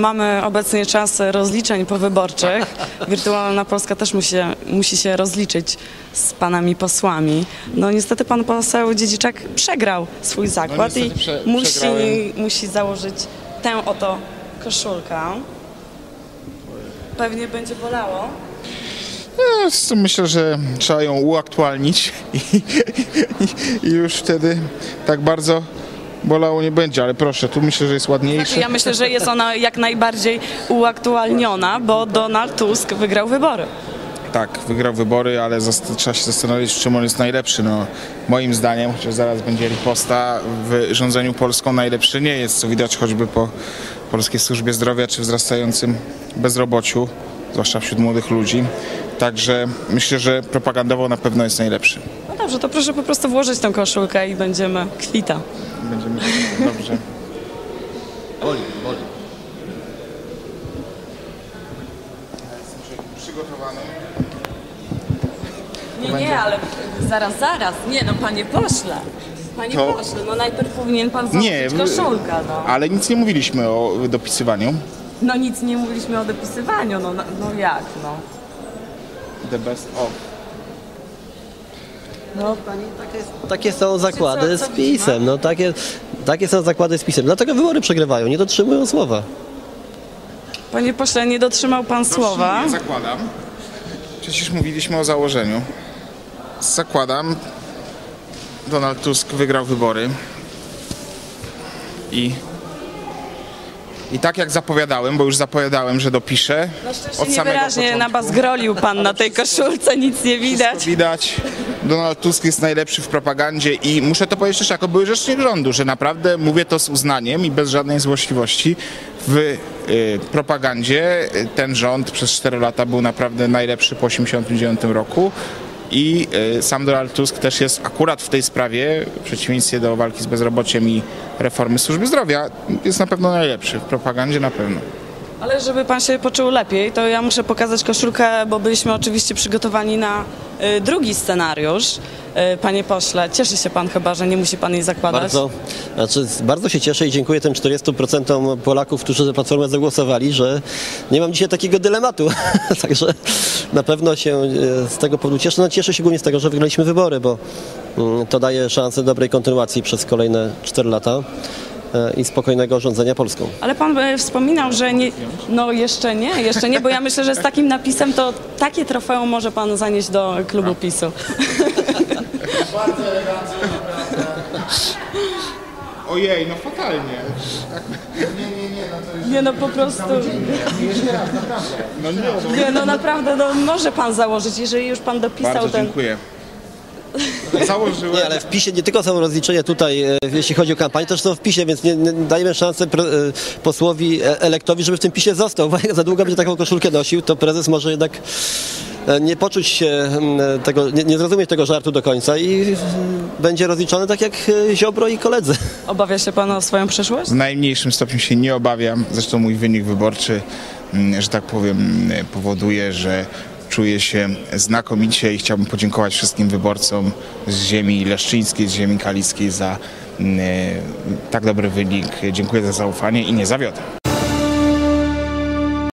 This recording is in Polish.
mamy obecnie czas rozliczeń powyborczych. Wirtualna Polska też musi się rozliczyć z panami posłami. No niestety pan poseł Dziedziczak przegrał swój zakład i musi założyć tę oto koszulkę. Pewnie będzie bolało. No, myślę, że trzeba ją uaktualnić i już wtedy tak bardzo bolało nie będzie, ale proszę, tu myślę, że jest ładniejsze. Znaczy, ja myślę, że jest ona jak najbardziej uaktualniona, bo Donald Tusk wygrał wybory. Tak, wygrał wybory, ale trzeba się zastanowić, w czym on jest najlepszy. No, moim zdaniem, chociaż zaraz będzie riposta, w rządzeniu Polską najlepszy nie jest, co widać choćby po Polskiej Służbie Zdrowia czy wzrastającym bezrobociu, zwłaszcza wśród młodych ludzi. Także myślę, że propagandowo na pewno jest najlepszy. No dobrze, to proszę po prostu włożyć tę koszulkę i będziemy kwita. Będziemy dobrze. Boli. Przygotowany. Nie, ale zaraz. Nie, no panie pośle. Panie pośle, no najpierw powinien pan założyć koszulkę, no. Ale nic nie mówiliśmy o dopisywaniu. No nic nie mówiliśmy o dopisywaniu, no jak, no. The best of. No pani, takie są zakłady z PiS-em. No takie są zakłady z PiS-em. Dlatego wybory przegrywają, nie dotrzymują słowa. Panie pośle, nie dotrzymał pan słowa. Zakładam. Przecież mówiliśmy o założeniu. Zakładam. Donald Tusk wygrał wybory. I tak jak zapowiadałem, bo już zapowiadałem, że dopiszę. No szczęście niewyraźnie na was grolił pan na tej koszulce, nic nie widać. Widać. Donald Tusk jest najlepszy w propagandzie i muszę to powiedzieć też jako były rzecznik rządu, że naprawdę mówię to z uznaniem i bez żadnej złośliwości. W propagandzie ten rząd przez 4 lata był naprawdę najlepszy po 1989 roku. I sam Donald Tusk też jest akurat w tej sprawie, w przeciwieństwie do walki z bezrobociem i reformy służby zdrowia, jest na pewno najlepszy. W propagandzie na pewno. Ale żeby pan się poczuł lepiej, to ja muszę pokazać koszulkę, bo byliśmy oczywiście przygotowani na drugi scenariusz. Panie pośle, cieszy się pan chyba, że nie musi pan jej zakładać? Bardzo się cieszę i dziękuję tym 40% Polaków, którzy za Platformę zagłosowali, że nie mam dzisiaj takiego dylematu. Także na pewno się z tego powodu cieszę. No, cieszę się głównie z tego, że wygraliśmy wybory, bo to daje szansę dobrej kontynuacji przez kolejne 4 lata i spokojnego rządzenia Polską. Ale pan wspominał, że nie, no jeszcze nie, bo ja myślę, że z takim napisem to takie trofeum może pan zanieść do klubu PiS-u. Bardzo elegancko, naprawdę. Ojej, no fatalnie. Nie, no po prostu. Jeszcze raz, naprawdę. Nie, no naprawdę, no może pan założyć, jeżeli już pan dopisał bardzo ten... dziękuję. Założyłem. Nie, ale w PiS-ie nie tylko są rozliczenia tutaj, jeśli chodzi o kampanię, też są w PiS-ie, więc nie dajemy szansę posłowi, elektowi, żeby w tym PiS-ie został, bo jak za długo będzie taką koszulkę nosił, to prezes może jednak nie poczuć się tego, nie zrozumieć tego żartu do końca i będzie rozliczony tak jak Ziobro i koledzy. Obawia się pan o swoją przyszłość? W najmniejszym stopniu się nie obawiam. Zresztą mój wynik wyborczy, że tak powiem, powoduje, że czuję się znakomicie i chciałbym podziękować wszystkim wyborcom z ziemi leszczyńskiej, z ziemi kaliskiej za tak dobry wynik. Dziękuję za zaufanie i nie zawiodę.